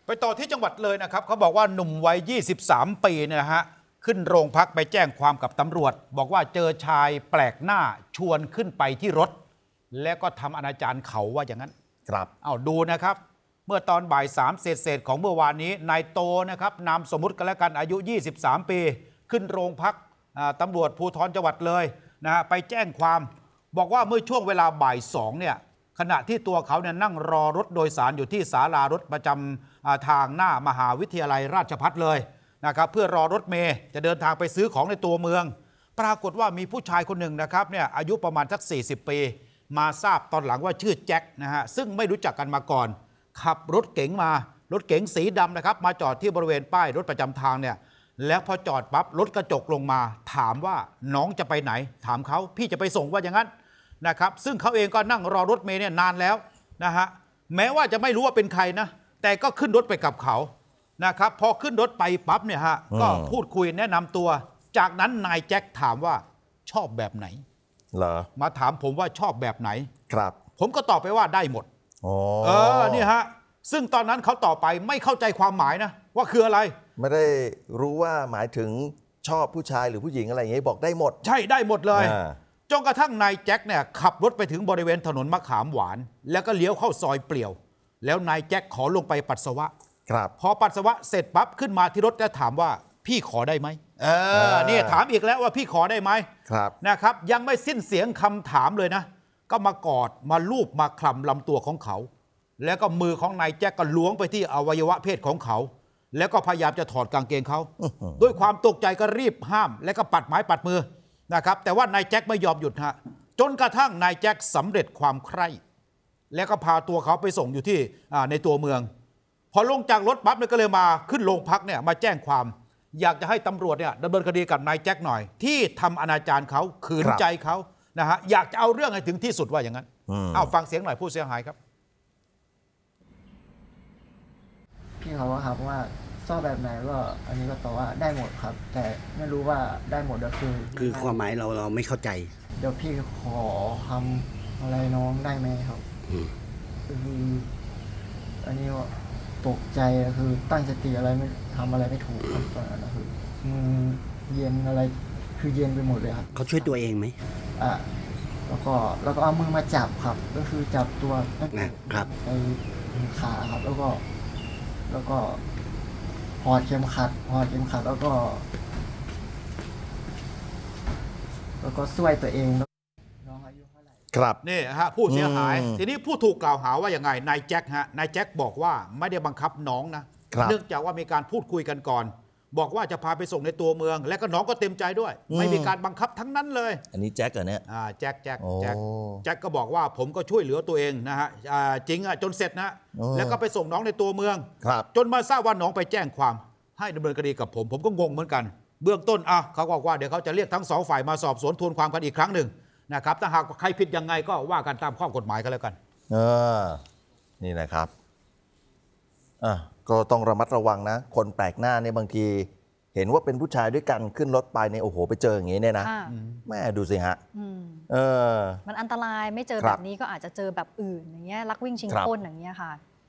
ไปต่อที่จังหวัดเลยนะครับเขาบอกว่าหนุ่มวัย23 ปีเนี่ยนะฮะขึ้นโรงพักไปแจ้งความกับตำรวจบอกว่าเจอชายแปลกหน้าชวนขึ้นไปที่รถและก็ทำอนาจารเขาว่าอย่างนั้นครับเอาดูนะครับเมื่อตอนบ่าย3เศษของเมื่อวานนี้นายโตนะครับนามสมมุติกันแล้วกันอายุ23 ปีขึ้นโรงพักตำรวจภูธรจังหวัดเลยนะฮะไปแจ้งความบอกว่าเมื่อช่วงเวลาบ่าย2เนี่ยขณะที่ตัวเขาเนี่ยนั่งรอรถโดยสารอยู่ที่ศาลารถประจำทางหน้ามหาวิทยาลัยราชภัฏเลยนะครับเพื่อรอรถเมย์จะเดินทางไปซื้อของในตัวเมืองปรากฏว่ามีผู้ชายคนหนึ่งนะครับเนี่ยอายุประมาณสัก40 ปีมาทราบตอนหลังว่าชื่อแจ็คนะฮะซึ่งไม่รู้จักกันมาก่อนขับรถเก๋งมารถเก๋งสีดำนะครับมาจอดที่บริเวณป้ายรถประจำทางเนี่ยแล้วพอจอดปั๊บรถกระจกลงมาถามว่าน้องจะไปไหนถามเขาพี่จะไปส่งว่าอย่างนั้นนะครับซึ่งเขาเองก็นั่งรอรถเมล์เนี่ยนานแล้วนะฮะแม้ว่าจะไม่รู้ว่าเป็นใครนะแต่ก็ขึ้นรถไปกับเขานะครับพอขึ้นรถไปปั๊บเนี่ยฮะก็พูดคุยแนะนำตัวจากนั้นนายแจ็คถามว่าชอบแบบไหนเหรอมาถามผมว่าชอบแบบไหนครับผมก็ตอบไปว่าได้หมดนี่ฮะซึ่งตอนนั้นเขาตอบไปไม่เข้าใจความหมายนะว่าคืออะไรไม่ได้รู้ว่าหมายถึงชอบผู้ชายหรือผู้หญิงอะไรอย่างนี้บอกได้หมดใช่ได้หมดเลยจนกระทั่งนายแจ็คเนี่ยขับรถไปถึงบริเวณถนนมะขามหวานแล้วก็เลี้ยวเข้าซอยเปลี่ยวแล้วนายแจ็คขอลงไปปัสสาวะครับพอปัสสาวะเสร็จปั๊บขึ้นมาที่รถแล้วถามว่าพี่ขอได้ไหมนี่ถามอีกแล้วว่าพี่ขอได้ไหมครับนะครับยังไม่สิ้นเสียงคำถามเลยนะก็มากอดมาลูบมาคลำลำตัวของเขาแล้วก็มือของนายแจ็คก็ล้วงไปที่อวัยวะเพศของเขาแล้วก็พยายามจะถอดกางเกงเขาด้วยความตกใจก็รีบห้ามแล้วก็ปัดไม้ปัดมือนะครับแต่ว่านายแจ็คไม่ยอมหยุดฮะจนกระทั่งนายแจ็คสำเร็จความใคร่แล้วก็พาตัวเขาไปส่งอยู่ที่ในตัวเมืองพอลงจากรถปั๊บเนี่ยก็เลยมาขึ้นโรงพักเนี่ยมาแจ้งความอยากจะให้ตำรวจเนี่ยดำเนินคดีกับนายแจ็คหน่อยที่ทำอนาจารเขาขืนใจเขานะฮะอยากจะเอาเรื่องให้ถึงที่สุดว่าอย่างนั้นเอาฟังเสียงหน่อยผู้เสียหายครับพี่เขาว่าครับว่าชอบแบบไหนก็อันนี้ก็ตอบว่าได้หมดครับแต่ไม่รู้ว่าได้หมดก็คือความหมายเราไม่เข้าใจเดี๋ยวพี่ขอทำอะไรน้องได้ไหมครับคืออันนี้ว่าตกใจคือตั้งสติอะไรไม่ทำอะไรไม่ถูกครับตอนนั้นคือมือเย็นอะไรคือเย็นไปหมดเลยครับเขาช่วยตัวเองไหมแล้วก็เอามือมาจับครับก็คือจับตัวครับไปขาครับแล้วก็พอดเข็มขัดแล้วก็ช่วยตัวเองน้องอายุเท่าไหร่ครับนี่ฮะผู้เสียหายทีนี้ผู้ถูกกล่าวหาว่าอย่างไงนายแจ็คฮะนายแจ็คบอกว่าไม่ได้บังคับน้องนะเนื่องจากว่ามีการพูดคุยกันก่อนบอกว่าจะพาไปส่งในตัวเมืองและก็น้องก็เต็มใจด้วยไม่มีการบังคับทั้งนั้นเลยอันนี้แจ็คเหรอเนี่ยแจ็คก็บอกว่าผมก็ช่วยเหลือตัวเองนะฮะจริงจนเสร็จนะแล้วก็ไปส่งน้องในตัวเมืองจนมาทราบว่าน้องไปแจ้งความให้ดำเนินคดีกับผมก็งงเหมือนกันเบื้องต้นเขาบอกว่าเดี๋ยวเขาจะเรียกทั้งสองฝ่ายมาสอบสวนทวนความกันอีกครั้งหนึ่งนะครับถ้าหากใครผิดยังไงก็ว่ากันตามข้อกฎหมายกันแล้วกันนี่นะครับก็ต้องระมัดระวังนะคนแปลกหน้าเนี่ยบางทีเห็นว่าเป็นผู้ชายด้วยกันขึ้นรถไปเนี่ยโอ้โหไปเจออย่างนี้เนี่ยนะแม่ดูสิฮะมันอันตรายไม่เจอแบบนี้ก็อาจจะเจอแบบอื่นอย่างเงี้ยลักวิ่งชิงปล้นอย่างเงี้ยค่ะ